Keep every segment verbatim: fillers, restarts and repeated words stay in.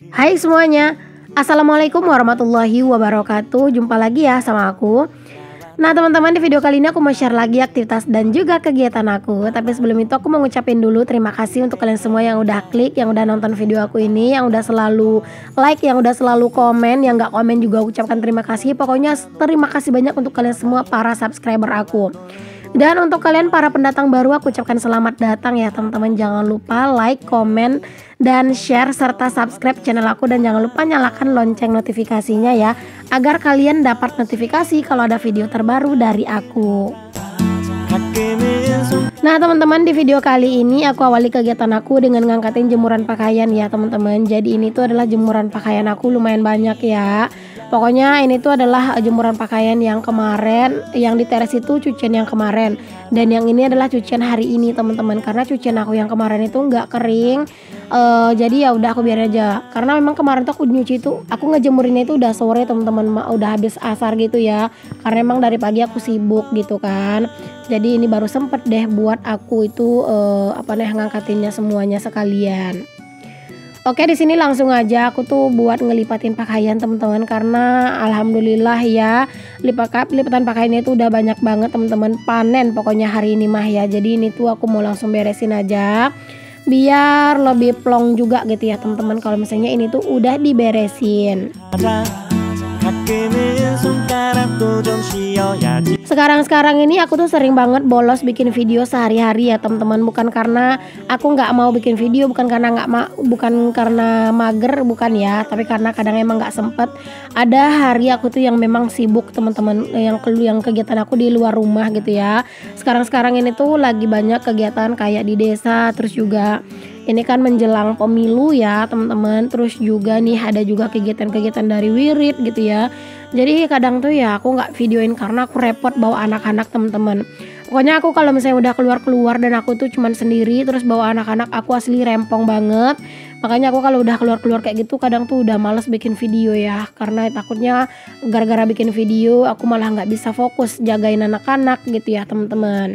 Hai semuanya, Assalamualaikum warahmatullahi wabarakatuh. Jumpa lagi ya sama aku. Nah teman-teman, di video kali ini aku mau share lagi aktivitas dan juga kegiatan aku. Tapi sebelum itu aku mau ngucapin dulu terima kasih untuk kalian semua yang udah klik, yang udah nonton video aku ini, yang udah selalu like, yang udah selalu komen, yang gak komen juga aku ucapkan terima kasih. Pokoknya terima kasih banyak untuk kalian semua para subscriber aku. Dan untuk kalian para pendatang baru aku ucapkan selamat datang ya teman-teman. Jangan lupa like, komen, dan share serta subscribe channel aku. Dan jangan lupa nyalakan lonceng notifikasinya ya, agar kalian dapat notifikasi kalau ada video terbaru dari aku. Nah teman-teman, di video kali ini aku awali kegiatan aku dengan ngangkatin jemuran pakaian ya teman-teman. Jadi ini tuh adalah jemuran pakaian aku lumayan banyak ya. Pokoknya ini tuh adalah jemuran pakaian yang kemarin, yang di teres itu cucian yang kemarin, dan yang ini adalah cucian hari ini teman-teman. Karena cucian aku yang kemarin itu nggak kering, uh, jadi ya udah aku biarin aja. Karena memang kemarin tuh aku nyuci itu, aku ngejemurinnya itu udah sore teman-teman, udah habis asar gitu ya. Karena emang dari pagi aku sibuk gitu kan. Jadi ini baru sempet deh buat aku itu uh, apa nih ngangkatinnya semuanya sekalian. Oke, di sini langsung aja aku tuh buat ngelipatin pakaian teman-teman, karena alhamdulillah ya lipat lipatan pakaiannya itu udah banyak banget teman-teman, panen pokoknya hari ini mah ya. Jadi ini tuh aku mau langsung beresin aja biar lebih plong juga gitu ya teman-teman, kalau misalnya ini tuh udah diberesin. Sekarang-sekarang ini aku tuh sering banget bolos bikin video sehari-hari ya teman-teman. Bukan karena aku nggak mau bikin video, bukan karena nggak ma bukan karena mager, bukan ya, tapi karena kadang emang nggak sempet. Ada hari aku tuh yang memang sibuk teman-teman, yang yang kegiatan aku di luar rumah gitu ya. Sekarang-sekarang ini tuh lagi banyak kegiatan kayak di desa, terus juga ini kan menjelang pemilu ya teman-teman. Terus juga nih ada juga kegiatan-kegiatan dari wirid gitu ya. Jadi kadang tuh ya aku nggak videoin karena aku repot bawa anak-anak teman-teman. Pokoknya aku kalau misalnya udah keluar-keluar dan aku tuh cuman sendiri terus bawa anak-anak, aku asli rempong banget. Makanya aku kalau udah keluar-keluar kayak gitu kadang tuh udah males bikin video ya, karena takutnya gara-gara bikin video aku malah nggak bisa fokus jagain anak-anak gitu ya teman-teman.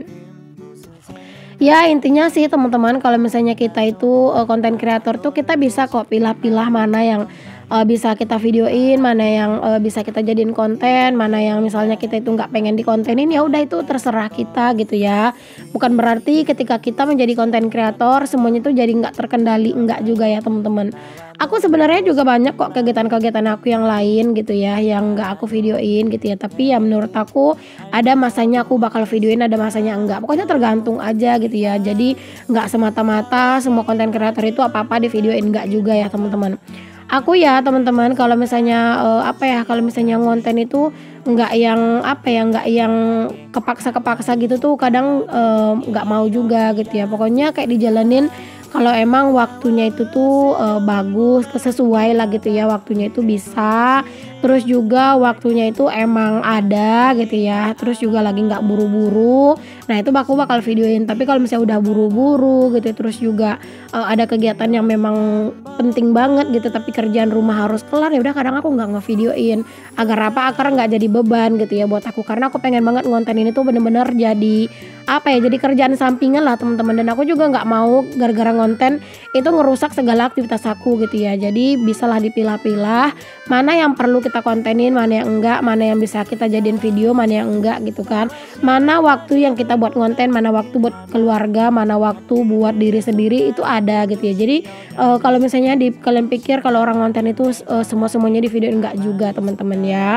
Ya intinya sih teman-teman, kalau misalnya kita itu konten uh, kreator tuh kita bisa kok pilah-pilah mana yang uh, bisa kita videoin, mana yang uh, bisa kita jadiin konten, mana yang misalnya kita itu nggak pengen dikontenin, ya udah itu terserah kita gitu ya. Bukan berarti ketika kita menjadi konten kreator semuanya itu jadi nggak terkendali, enggak juga ya teman-teman. Aku sebenarnya juga banyak kok kegiatan-kegiatan aku yang lain gitu ya, yang nggak aku videoin gitu ya. Tapi ya menurut aku ada masanya aku bakal videoin, ada masanya enggak. Pokoknya tergantung aja gitu ya. Jadi nggak semata-mata semua konten kreator itu apa-apa di videoin, enggak juga ya teman-teman. Aku ya teman-teman kalau misalnya uh, apa ya kalau misalnya ngonten itu nggak yang apa ya nggak yang kepaksa-kepaksa gitu tuh kadang uh, nggak mau juga gitu ya. Pokoknya kayak dijalanin kalau emang waktunya itu tuh uh, bagus, sesuai lah gitu ya, waktunya itu bisa. Terus juga waktunya itu emang ada gitu ya. Terus juga lagi nggak buru-buru. Nah itu aku bakal videoin. Tapi kalau misalnya udah buru-buru gitu, terus juga uh, ada kegiatan yang memang penting banget gitu, tapi kerjaan rumah harus kelar, ya udah kadang aku nggak ngevideoin. Agar apa? Agar nggak jadi beban gitu ya buat aku. Karena aku pengen banget ngonten ini tuh bener-bener jadi apa ya? Jadi kerjaan sampingan lah teman-teman. Dan aku juga nggak mau gara-gara ngonten itu ngerusak segala aktivitas aku gitu ya. Jadi bisalah dipilah-pilah mana yang perlu kita kontenin, mana yang enggak, mana yang bisa kita jadiin video, mana yang enggak gitu kan. Mana waktu yang kita buat konten, mana waktu buat keluarga, mana waktu buat diri sendiri, itu ada gitu ya. Jadi uh, kalau misalnya di kalian pikir kalau orang konten itu uh, semua-semuanya di videoin, enggak juga teman-teman ya.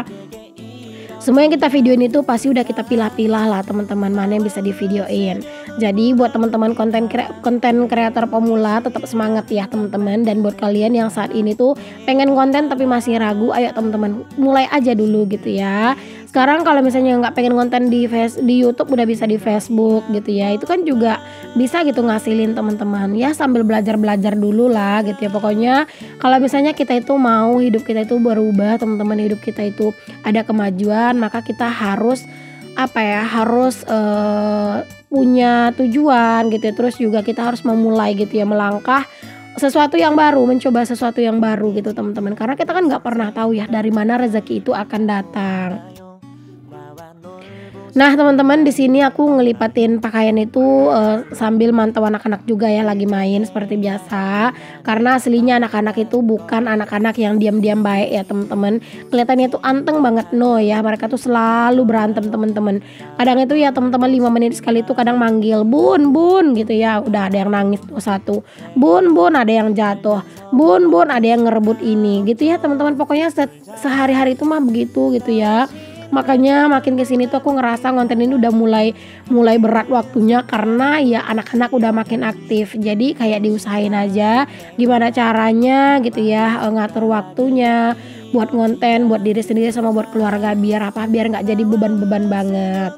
Semua yang kita videoin itu pasti udah kita pilah-pilah lah teman-teman, mana yang bisa di videoin. Jadi buat teman-teman konten kre konten kreator pemula tetap semangat ya teman-teman. Dan buat kalian yang saat ini tuh pengen konten tapi masih ragu, ayo teman-teman mulai aja dulu gitu ya. Sekarang kalau misalnya nggak pengen konten di face di YouTube udah bisa di Facebook gitu ya. Itu kan juga bisa gitu ngasilin teman-teman ya, sambil belajar-belajar dulu lah gitu ya. Pokoknya kalau misalnya kita itu mau hidup kita itu berubah teman-teman, hidup kita itu ada kemajuan, maka kita harus apa ya harus uh, punya tujuan gitu ya. Terus juga kita harus memulai gitu ya, melangkah sesuatu yang baru, mencoba sesuatu yang baru gitu teman-teman. Karena kita kan nggak pernah tahu ya dari mana rezeki itu akan datang. Nah teman-teman, di sini aku ngelipatin pakaian itu uh, sambil mantau anak-anak juga ya lagi main seperti biasa. Karena aslinya anak-anak itu bukan anak-anak yang diam-diam baik ya teman-teman. Kelihatannya tuh anteng banget no ya. Mereka tuh selalu berantem teman-teman. Kadang itu ya teman-teman lima menit sekali tuh kadang manggil bun bun gitu ya. Udah ada yang nangis tuh satu. Bun bun ada yang jatuh. Bun bun ada yang ngerebut ini gitu ya teman-teman. Pokoknya se sehari-hari itu mah begitu gitu ya. Makanya makin kesini tuh aku ngerasa konten ini udah mulai mulai berat waktunya karena ya anak-anak udah makin aktif. Jadi kayak diusahain aja gimana caranya gitu ya ngatur waktunya buat konten buat diri sendiri sama buat keluarga biar apa biar nggak jadi beban-beban banget.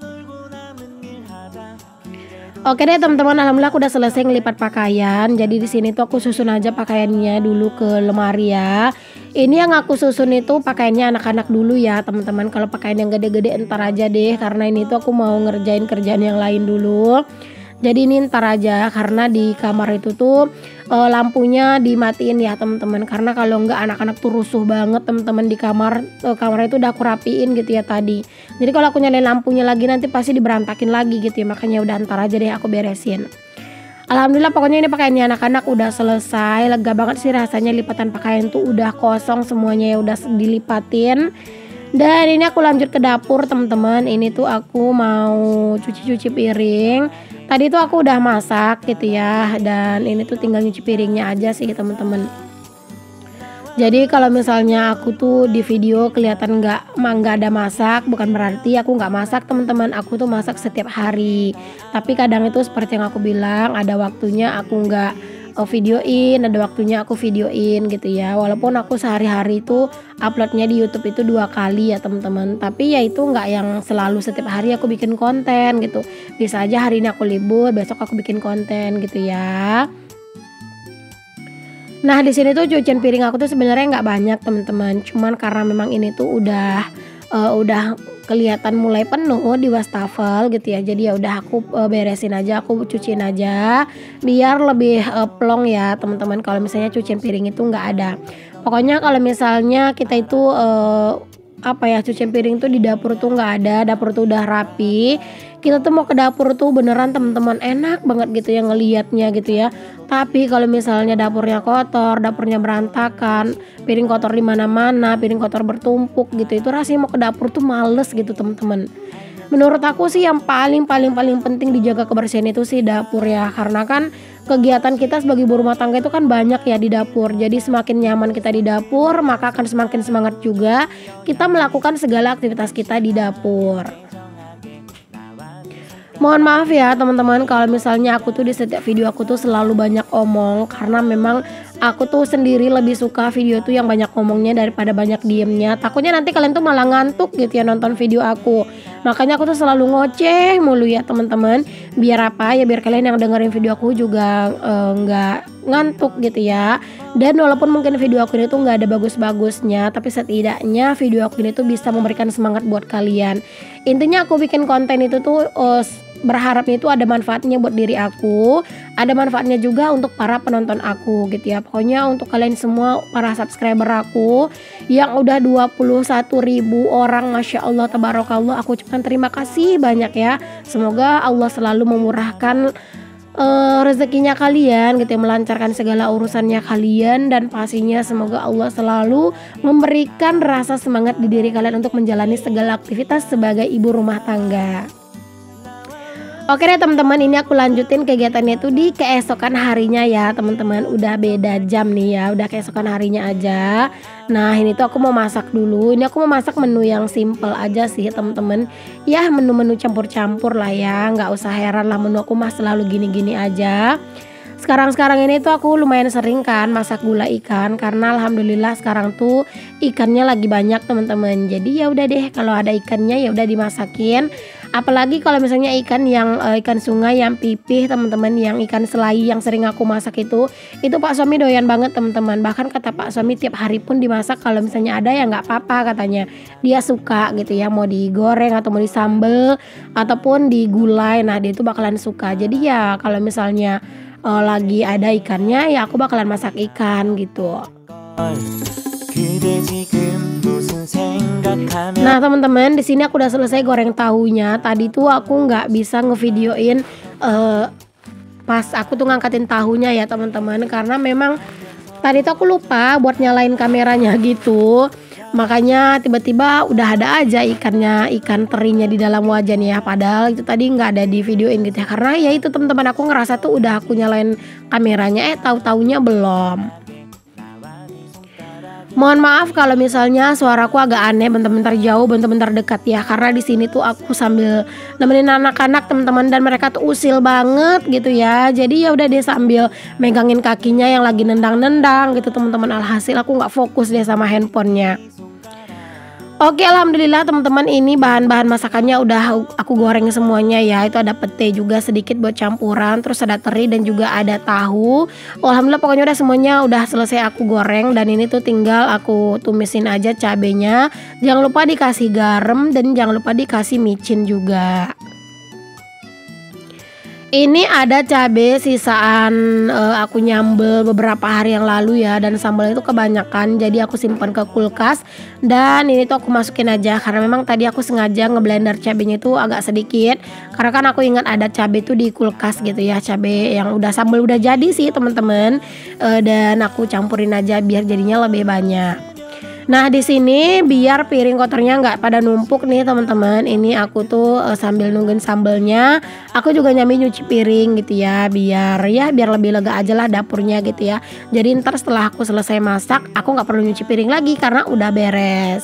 Oke deh teman-teman, alhamdulillah aku udah selesai ngelipat pakaian. Jadi di sini tuh aku susun aja pakaiannya dulu ke lemari ya. Ini yang aku susun itu pakaiannya anak-anak dulu ya teman-teman. Kalau pakaian yang gede-gede entar aja deh karena ini tuh aku mau ngerjain kerjaan yang lain dulu. Jadi ini ntar aja karena di kamar itu tuh e, lampunya dimatiin ya teman-teman. Karena kalau enggak anak-anak tuh rusuh banget teman-teman di kamar. E, kamar itu udah aku rapiin gitu ya tadi. Jadi kalau aku nyalain lampunya lagi nanti pasti diberantakin lagi gitu ya. Makanya udah ntar aja deh aku beresin. Alhamdulillah pokoknya ini pakaiannya anak-anak udah selesai. Lega banget sih rasanya lipatan pakaian tuh udah kosong semuanya ya udah dilipatin. Dan ini aku lanjut ke dapur teman-teman. Ini tuh aku mau cuci-cuci piring. Tadi tuh aku udah masak gitu ya. Dan ini tuh tinggal nyuci piringnya aja sih teman-teman. Jadi kalau misalnya aku tuh di video kelihatan nggak nggak ada masak, bukan berarti aku nggak masak teman-teman. Aku tuh masak setiap hari. Tapi kadang itu seperti yang aku bilang, ada waktunya aku nggak videoin, ada waktunya aku videoin gitu ya. Walaupun aku sehari-hari itu uploadnya di YouTube itu dua kali ya teman-teman. Tapi ya itu nggak yang selalu setiap hari aku bikin konten gitu. Bisa aja hari ini aku libur, besok aku bikin konten gitu ya. Nah di sini tuh cucian piring aku tuh sebenarnya nggak banyak teman-teman. Cuman karena memang ini tuh udah uh, udah kelihatan mulai penuh di wastafel gitu ya. Jadi ya udah aku uh, beresin aja, aku cuciin aja biar lebih uh, plong ya teman-teman. Kalau misalnya cucian piring itu nggak ada. Pokoknya kalau misalnya kita itu uh, apa ya cucian piring tuh di dapur tuh nggak ada, dapur tuh udah rapi. Kita tuh mau ke dapur tuh beneran teman-teman enak banget gitu ya ngelihatnya gitu ya. Tapi kalau misalnya dapurnya kotor, dapurnya berantakan, piring kotor di mana-mana, piring kotor bertumpuk gitu, itu rasanya mau ke dapur tuh males gitu teman-teman. Menurut aku sih yang paling paling paling penting dijaga kebersihan itu sih dapur ya, karena kan kegiatan kita sebagai ibu rumah tangga itu kan banyak ya di dapur. Jadi semakin nyaman kita di dapur, maka akan semakin semangat juga kita melakukan segala aktivitas kita di dapur. Mohon maaf ya teman-teman kalau misalnya aku tuh di setiap video aku tuh selalu banyak omong, karena memang aku tuh sendiri lebih suka video tuh yang banyak ngomongnya daripada banyak diemnya. Takutnya nanti kalian tuh malah ngantuk gitu ya nonton video aku. Makanya aku tuh selalu ngoceh mulu ya teman-teman. Biar apa ya, biar kalian yang dengerin video aku juga nggak uh, ngantuk gitu ya. Dan walaupun mungkin video aku ini tuh nggak ada bagus-bagusnya, tapi setidaknya video aku ini tuh bisa memberikan semangat buat kalian. Intinya aku bikin konten itu tuh uh, berharapnya itu ada manfaatnya buat diri aku, ada manfaatnya juga untuk para penonton aku gitu ya. Pokoknya untuk kalian semua para subscriber aku yang udah dua puluh satu ribu orang, Masya Allah tabarakallah, aku ucapkan terima kasih banyak ya. Semoga Allah selalu memurahkan uh, rezekinya kalian gitu ya, melancarkan segala urusannya kalian, dan pastinya semoga Allah selalu memberikan rasa semangat di diri kalian untuk menjalani segala aktivitas sebagai ibu rumah tangga. Oke deh teman-teman, ini aku lanjutin kegiatannya itu di keesokan harinya ya teman-teman. Udah beda jam nih ya, udah keesokan harinya aja. Nah ini tuh aku mau masak dulu. Ini aku mau masak menu yang simple aja sih teman-teman. Ya menu-menu campur-campur lah ya, nggak usah heran lah menu aku mah selalu gini-gini aja. Sekarang-sekarang ini tuh aku lumayan sering kan masak gula ikan, karena alhamdulillah sekarang tuh ikannya lagi banyak teman-teman. Jadi ya udah deh, kalau ada ikannya ya udah dimasakin. Apalagi kalau misalnya ikan yang uh, ikan sungai yang pipih teman-teman, yang ikan selai yang sering aku masak itu, itu Pak suami doyan banget teman-teman. Bahkan kata Pak suami tiap hari pun dimasak, kalau misalnya ada ya nggak apa-apa katanya. Dia suka gitu ya, mau digoreng atau mau disambel ataupun digulai. Nah dia itu bakalan suka. Jadi ya kalau misalnya uh, lagi ada ikannya ya aku bakalan masak ikan gitu. Nah teman-teman, di sini aku udah selesai goreng tahunya. Tadi tuh aku nggak bisa ngevideoin uh, pas aku tuh ngangkatin tahunya ya teman-teman, karena memang tadi tuh aku lupa buat nyalain kameranya gitu. Makanya tiba-tiba udah ada aja ikannya, ikan terinya di dalam wajan ya. Padahal itu tadi nggak ada di videoin gitu ya. Karena ya itu teman-teman, aku ngerasa tuh udah aku nyalain kameranya, eh tahu-taunya belum. Mohon maaf kalau misalnya suaraku agak aneh, bentar-bentar jauh, bentar-bentar dekat ya. Karena di sini tuh aku sambil nemenin anak-anak teman-teman, dan mereka tuh usil banget gitu ya. Jadi ya udah deh sambil megangin kakinya yang lagi nendang-nendang gitu teman-teman. Alhasil aku nggak fokus deh sama handphonenya. Oke, alhamdulillah teman-teman, ini bahan-bahan masakannya udah aku goreng semuanya ya. Itu ada pete juga sedikit buat campuran, terus ada teri dan juga ada tahu. Alhamdulillah pokoknya udah semuanya udah selesai aku goreng, dan ini tuh tinggal aku tumisin aja cabenya. Jangan lupa dikasih garam dan jangan lupa dikasih micin juga. Ini ada cabai sisaan uh, aku nyambel beberapa hari yang lalu ya, dan sambalnya itu kebanyakan jadi aku simpan ke kulkas, dan ini tuh aku masukin aja karena memang tadi aku sengaja ngeblender cabenya itu agak sedikit karena kan aku ingat ada cabai itu di kulkas gitu ya, cabai yang udah sambal udah jadi sih teman-teman, uh, dan aku campurin aja biar jadinya lebih banyak. Nah di sini biar piring kotornya nggak pada numpuk nih teman-teman, ini aku tuh uh, sambil nungguin sambelnya, aku juga nyambi nyuci piring gitu ya, biar ya biar lebih lega aja lah dapurnya gitu ya. Jadi ntar setelah aku selesai masak, aku nggak perlu nyuci piring lagi karena udah beres.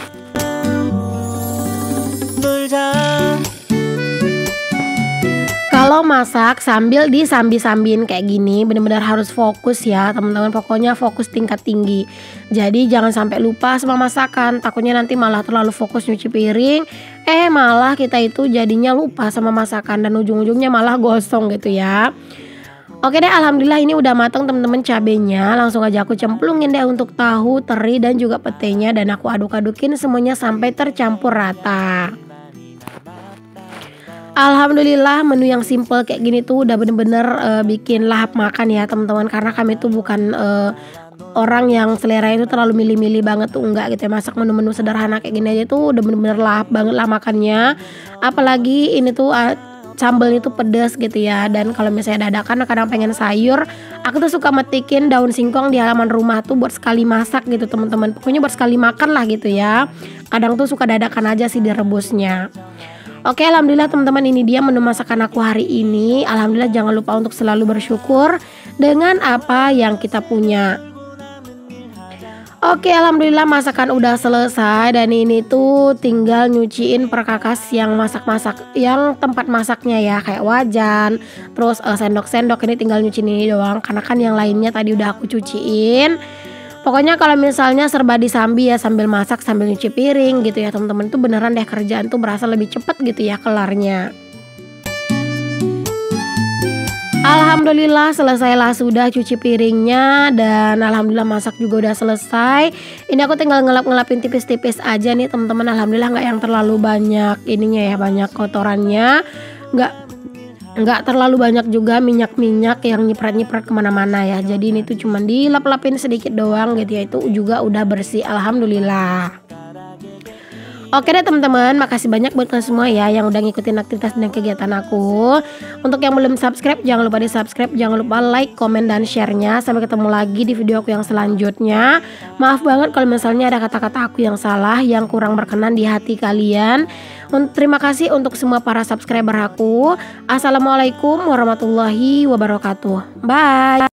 Kalau masak sambil disambi-sambiin kayak gini bener-bener harus fokus ya teman-teman, pokoknya fokus tingkat tinggi. Jadi jangan sampai lupa sama masakan, takutnya nanti malah terlalu fokus nyuci piring, eh malah kita itu jadinya lupa sama masakan dan ujung-ujungnya malah gosong gitu ya. Oke deh, alhamdulillah ini udah matang teman-teman cabenya. Langsung aja aku cemplungin deh untuk tahu, teri dan juga petenya, dan aku aduk-adukin semuanya sampai tercampur rata. Alhamdulillah menu yang simple kayak gini tuh udah bener-bener uh, bikin lahap makan ya teman-teman, karena kami tuh bukan uh, orang yang selera itu terlalu milih-milih banget tuh, enggak gitu ya. Masak menu-menu sederhana kayak gini aja tuh udah bener-bener lahap banget lah makannya. Apalagi ini tuh uh, sambelnya tuh pedas gitu ya, dan kalau misalnya dadakan kadang pengen sayur, aku tuh suka metikin daun singkong di halaman rumah tuh buat sekali masak gitu teman-teman, pokoknya buat sekali makan lah gitu ya. Kadang tuh suka dadakan aja sih direbusnya. Oke, alhamdulillah teman-teman, ini dia menu masakan aku hari ini. Alhamdulillah, jangan lupa untuk selalu bersyukur dengan apa yang kita punya. Oke, alhamdulillah masakan udah selesai, dan ini tuh tinggal nyuciin perkakas yang masak-masak, yang tempat masaknya ya, kayak wajan, terus uh, sendok-sendok ini tinggal nyuciin ini doang, karena kan yang lainnya tadi udah aku cuciin. Pokoknya kalau misalnya serba disambi ya, sambil masak sambil nyuci piring gitu ya teman-teman, tuh beneran deh kerjaan tuh berasa lebih cepet gitu ya kelarnya. Alhamdulillah selesailah sudah cuci piringnya, dan alhamdulillah masak juga udah selesai. Ini aku tinggal ngelap-ngelapin tipis-tipis aja nih teman-teman. Alhamdulillah nggak yang terlalu banyak ininya ya, banyak kotorannya, nggak nggak terlalu banyak juga minyak-minyak yang nyiprat-nyiprat kemana-mana ya. Jadi ini tuh cuman dilap-lapin sedikit doang gitu ya, itu juga udah bersih alhamdulillah. Oke deh teman-teman, makasih banyak buat kalian semua ya yang udah ngikutin aktivitas dan kegiatan aku. Untuk yang belum subscribe, jangan lupa di subscribe, jangan lupa like, komen, dan share-nya. Sampai ketemu lagi di video aku yang selanjutnya. Maaf banget kalau misalnya ada kata-kata aku yang salah, yang kurang berkenan di hati kalian. Terima kasih untuk semua para subscriber aku. Assalamualaikum warahmatullahi wabarakatuh. Bye.